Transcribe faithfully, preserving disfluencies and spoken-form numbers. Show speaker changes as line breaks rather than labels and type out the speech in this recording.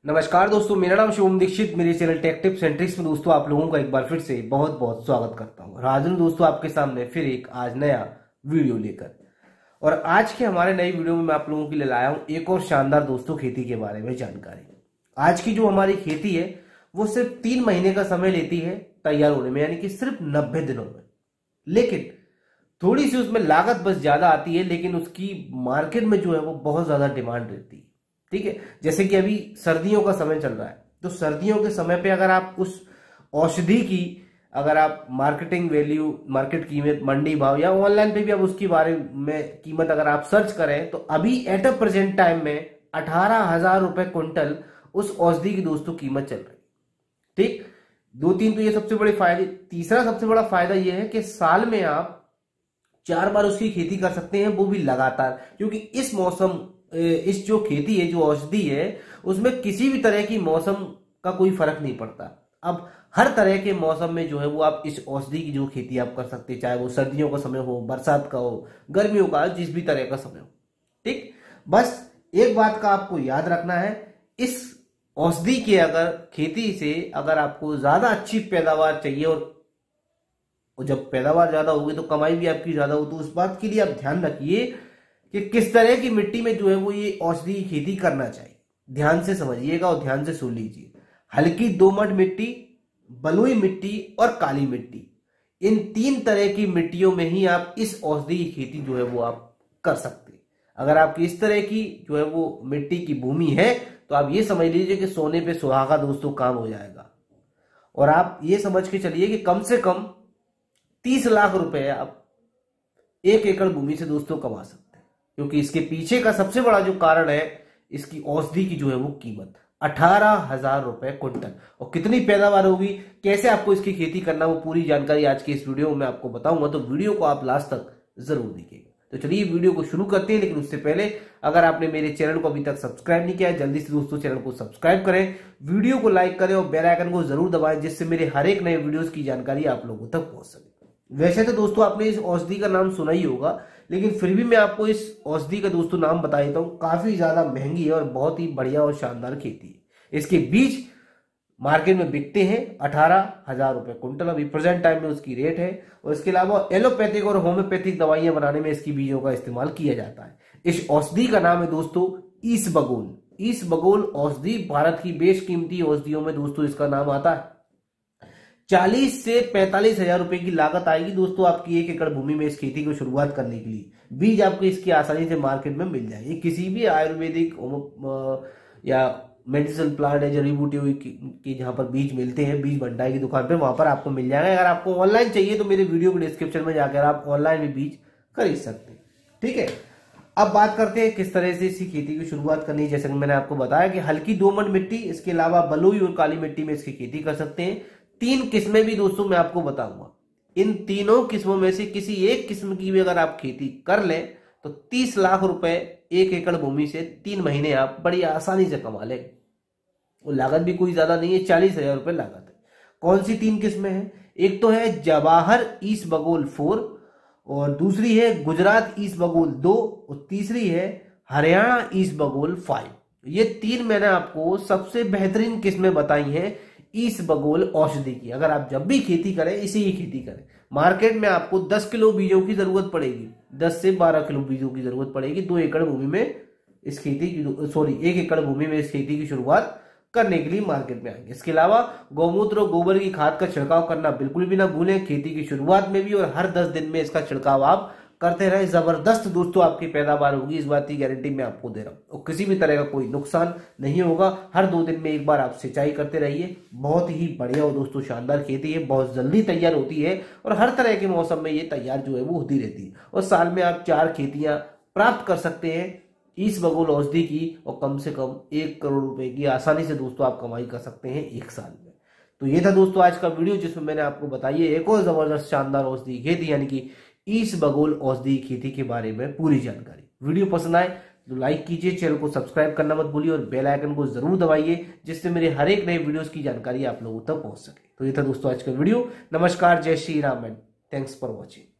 नमस्कार दोस्तों, मेरा नाम शुभम दीक्षित। मेरे channel tech tips and tricks में दोस्तों आप लोगों का एक बार फिर से बहुत बहुत स्वागत करता हूं। हाजिर हूं दोस्तों आपके सामने फिर एक आज नया वीडियो लेकर। और आज के हमारे नई वीडियो में मैं आप लोगों के लिए लाया हूं एक और शानदार दोस्तों खेती के बारे में जानकारी। आज की जो हमारी खेती है वो सिर्फ तीन महीने का समय लेती है तैयार होने में, यानी कि सिर्फ नब्बे दिनों में। लेकिन थोड़ी सी उसमें लागत बस ज्यादा आती है, लेकिन उसकी मार्केट में जो है वो बहुत ज्यादा डिमांड रहती है। ठीक है, जैसे कि अभी सर्दियों का समय चल रहा है, तो सर्दियों के समय पे अगर आप उस औषधि की अगर आप मार्केटिंग वैल्यू, मार्केट कीमत, मंडी भाव या ऑनलाइन पे भी आप उसके बारे में कीमत अगर आप सर्च करें तो अभी एट अ प्रेजेंट टाइम में अठारह हजार रुपए क्विंटल उस औषधि की दोस्तों कीमत चल रही। ठीक, दो तीन तो ये सबसे बड़े फायदे। तीसरा सबसे बड़ा फायदा ये है कि साल में आप चार बार उसकी खेती कर सकते हैं, वो भी लगातार, क्योंकि इस मौसम इस जो खेती है, जो औषधि है, उसमें किसी भी तरह की मौसम का कोई फर्क नहीं पड़ता। अब हर तरह के मौसम में जो है वो आप इस औषधि की जो खेती आप कर सकते हैं, चाहे वो सर्दियों का समय हो, बरसात का हो, गर्मियों का, जिस भी तरह का समय हो। ठीक, बस एक बात का आपको याद रखना है, इस औषधि के अगर खेती से अगर आपको ज्यादा अच्छी पैदावार चाहिए और जब पैदावार ज्यादा होगी तो कमाई भी आपकी ज्यादा हो, तो उस बात के लिए आप ध्यान रखिए कि किस तरह की मिट्टी में जो है वो ये औषधि की खेती करना चाहिए। ध्यान से समझिएगा और ध्यान से सुन लीजिए। हल्की दोमट मिट्टी, बलुई मिट्टी और काली मिट्टी, इन तीन तरह की मिट्टियों में ही आप इस औषधि की खेती जो है वो आप कर सकते हैं। अगर आपकी इस तरह की जो है वो मिट्टी की भूमि है तो आप ये समझ लीजिए कि सोने पे सुहागा दोस्तों काम हो जाएगा। और आप ये समझ के चलिए कि कम से कम तीस लाख रुपए आप एक एकड़ भूमि से दोस्तों कमा सकते हैं, क्योंकि इसके पीछे का सबसे बड़ा जो कारण है इसकी औषधि की जो है वो कीमत अठारह हजार रुपए क्विंटल। और कितनी पैदावार होगी, कैसे आपको इसकी खेती करना, वो पूरी जानकारी आज के इस वीडियो में आपको बताऊंगा, तो वीडियो को आप लास्ट तक जरूर देखिएगा। तो चलिए वीडियो को शुरू करते हैं। लेकिन उससे पहले अगर आपने मेरे चैनल को अभी तक सब्सक्राइब नहीं किया है, जल्दी से दोस्तों चैनल को सब्सक्राइब करें, वीडियो को लाइक करें और बेल आइकन को जरूर दबाएं, जिससे मेरे हर एक नए वीडियोस की जानकारी आप लोगों तक पहुंच सके। वैसे तो दोस्तों आपने इस औषधि का नाम सुना ही होगा, लेकिन फिर भी मैं आपको इस औषधि का दोस्तों नाम बता देता हूँ। काफी ज्यादा महंगी है और बहुत ही बढ़िया और शानदार खेती है। इसके बीज मार्केट में बिकते हैं अठारह हजार रुपए क्विंटल, अभी प्रेजेंट टाइम में उसकी रेट है। और इसके अलावा एलोपैथिक और होम्योपैथिक दवाइयां बनाने में इसकी बीजों का इस्तेमाल किया जाता है। इस औषधि का नाम है दोस्तों ईसबगोल। ईसबगोल औषधि भारत की बेशकीमती औषधियों में दोस्तों इसका नाम आता है। चालीस से पैंतालीस हजार रुपए की लागत आएगी दोस्तों आपकी एक एकड़ भूमि में इस खेती को शुरुआत करने के लिए। बीज आपको इसकी आसानी से मार्केट में मिल जाएगी। किसी भी आयुर्वेदिक या मेडिसिनल प्लांट है, जड़ी बूटी की जहां पर बीज मिलते हैं, बीज भंडार की दुकान पे, वहां पर आपको मिल जाएगा। अगर आपको ऑनलाइन चाहिए तो मेरे वीडियो के डिस्क्रिप्शन में जाकर आप ऑनलाइन भी बीज खरीद सकते हैं। ठीक है, अब बात करते हैं किस तरह से इसी खेती की शुरुआत करनी है। जैसे कि मैंने आपको बताया कि हल्की दोमट मिट्टी, इसके अलावा बलुई और काली मिट्टी में इसकी खेती कर सकते हैं। तीन किस्में भी दोस्तों मैं आपको बताऊंगा। इन तीनों किस्मों में से किसी एक किस्म की भी अगर आप खेती कर लें तो तीस लाख रुपए एक एकड़ भूमि से तीन महीने आप बड़ी आसानी से कमा लें। वो लागत भी कोई ज्यादा नहीं है, चालीस हजार रुपए लागत है। कौन सी तीन किस्में हैं? एक तो है जवाहर ईसबगोल फोर, और दूसरी है गुजरात ईसबगोल दो, और तीसरी है हरियाणा ईसबगोल फाइव। ये तीन मैंने आपको सबसे बेहतरीन किस्में बताई हैं ईसबगोल औषधि की। अगर आप जब भी खेती करें इसी की खेती करें। मार्केट में आपको दस किलो बीजों की जरूरत पड़ेगी, दस से बारह किलो बीजों की जरूरत पड़ेगी दो एकड़ भूमि में इस खेती की, सॉरी एक एकड़ भूमि में इस खेती की शुरुआत करने के लिए मार्केट में आएंगे। इसके अलावा गौमूत्र और गोबर की खाद का छिड़काव करना बिल्कुल भी ना भूलें, खेती की शुरुआत में भी और हर दस दिन में इसका छिड़काव आप करते रहे। जबरदस्त दोस्तों आपकी पैदावार होगी, इस बात की गारंटी मैं आपको दे रहा हूं। और किसी भी तरह का कोई नुकसान नहीं होगा। हर दो दिन में एक बार आप सिंचाई करते रहिए। बहुत ही बढ़िया और दोस्तों शानदार खेती है, बहुत जल्दी तैयार होती है और हर तरह के मौसम में ये तैयार जो है वो होती रहती है। और साल में आप चार खेतियां प्राप्त कर सकते हैं ईसबगोल औषधि की, और कम से कम एक करोड़ रुपए की आसानी से दोस्तों आप कमाई कर सकते हैं एक साल में। तो ये था दोस्तों आज का वीडियो, जिसमें मैंने आपको बताई एक और जबरदस्त शानदार औषधि खेती यानी कि ईसबगोल औषधि खेती के बारे में पूरी जानकारी। वीडियो पसंद आए तो लाइक कीजिए, चैनल को सब्सक्राइब करना मत भूलिए और बेल आइकन को जरूर दबाइए, जिससे मेरे हर एक नए वीडियोस की जानकारी आप लोगों तक पहुंच सके। तो ये था दोस्तों आज का वीडियो। नमस्कार, जय Shri Ram and thanks for watching.